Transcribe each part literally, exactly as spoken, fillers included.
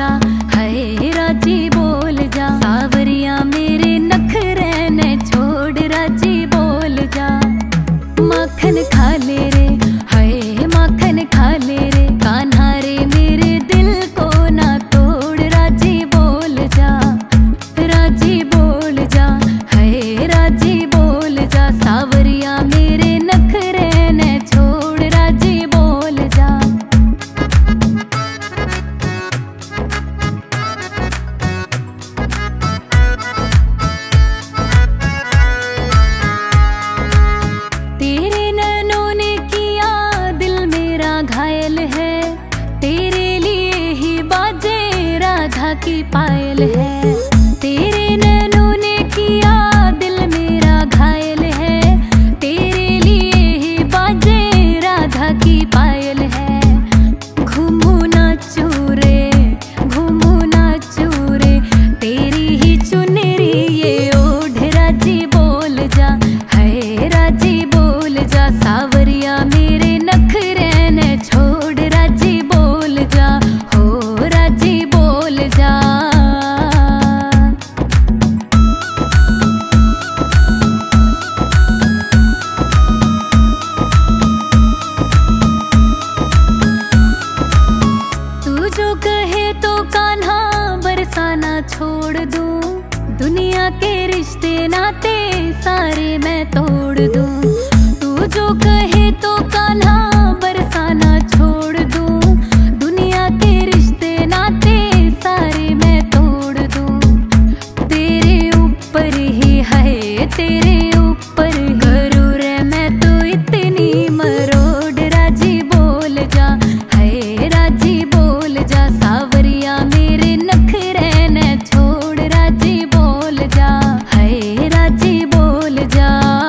जा, हाय राजी बोल जा। सावरिया मेरे नखरे ने छोड़, राजी बोल जा। माखन खा ले रे, हाय माखन खा ले रे, कान्हा रे मेरे दिल को ना तोड़, राजी बोल जा, राजी बोल जा, हाय राजी बोल जा। सावरिया मेरे नखरे ने छोड़, राजी बोल जा। तेरे नैनों ने किया दिल मेरा घायल है, तेरे लिए ही बाजे राधा की पायल है। तेरे नैनों ने किया दिल मेरा घायल है, तेरे लिए ही बाजे राधा की पायल है। घूमू नाचू रे, घूमू नाचू रे, तेरी ही चुनरी ये ओढ़, राजी बोल जा, हाय राजी बोल जा। सावरिया मेरे नखरे ने छोड़, राजी बोल जा, हो राजी बोल जा। तू जो कहे तो कान्हा बरसाना छोड़ दूं, दुनिया के रिश्ते नाते सारे मैं तोड़ दूं। तू जो कहे तो कान्हा बरसाना छोड़ दूं, दुनिया के रिश्ते नाते सारे मैं तोड़ दूं। तेरे ऊपर ही है, तेरे ऊपर गरूर है, मैं तो इतनी मरोड़, राजी बोल जा, हाय राजी बोल जा। सावरिया मेरे नखरे ने छोड़, राजी बोल जा, हाय राजी बोल जा।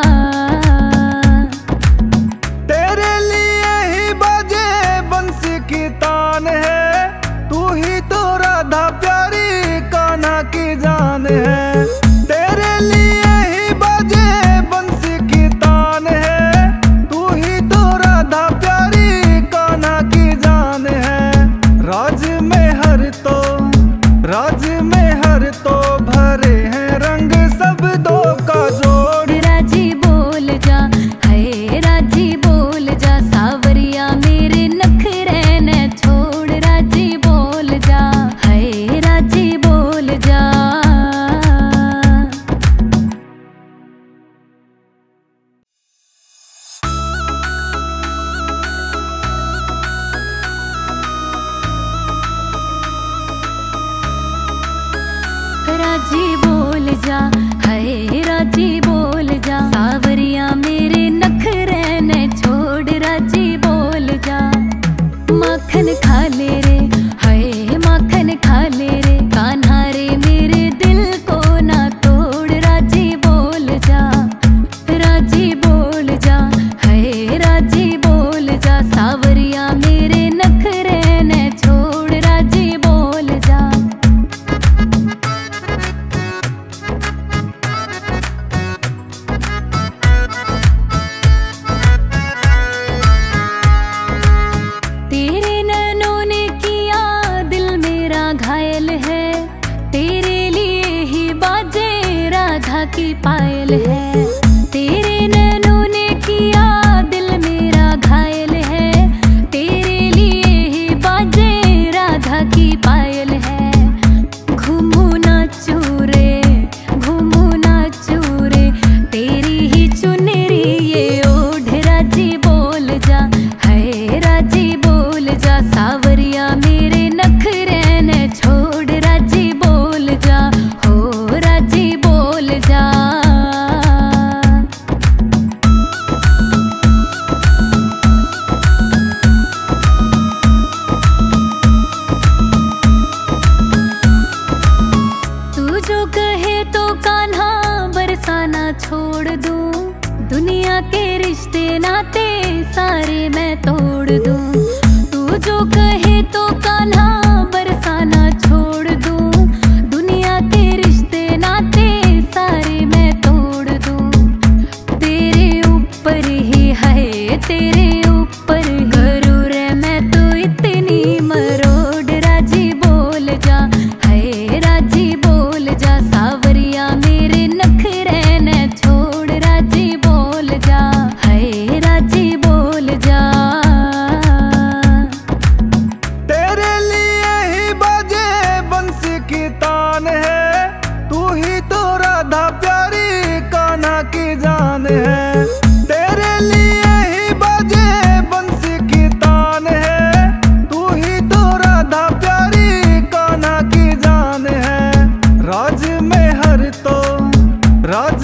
तेरे लिए ही बाजे बंसी की तान है, तू ही तो राधा प्यारी कान्हा की जान है। तेरे लिए ही बाजे बंसी की तान है, तू ही तो राधा प्यारी कान्हा की जान है। राज में हर तो, राज में हर तो भरे हैं रंग सब दो का जोड़, राजी बोल जा, हाय राजी बोल जा। सावरिया मेरे नखरे ने छोड़, राजी बोल जा, हाय राजी बोल जा। राजी बोल जा, हाय राजी बोल जा। सावरिया मेरे नखरे ने छोड़, राजी बोल जा। माखन खा ले रे, हाय माखन खा ले रे, कान्हा रे मेरे दिल को ना तोड़, राजी बोल जा, राजी बोल जा, हाय राजी बोल जा। सावरिया मेरे नखरे ने छोड़, राजी बोल जा। तेरे नैनों ने किया दिल मेरा घायल है, तेरे लिए ही बाजे राधा की पायल है। तेरे नैनों ने किया दिल मेरा घायल है, तेरे लिए ही बाजे राधा की पायल है। घूमू नाचू रे, घूमू नाचू रे, तेरी ही चुनरी ये ओढ़, राजी बोल जा, हाय राजी बोल जा। सावरिया मेरे नखरे ने छोड़, राजी बोल जा, हो राजी बोल जा। तू जो कहे तो कान्हा बरसाना छोड़ दूं, दुनिया के रिश्ते नाते सारे मैं तोड़ दूं। तू जो कहे तो कान्हा बरसाना छोड़ दूं, दुनिया के रिश्ते नाते सारे मैं तोड़ दूं। तेरे ऊपर ही है, तेरे ऊपर गरूर है, मैं तो इतनी मरोड़, राजी बोल जा, राधा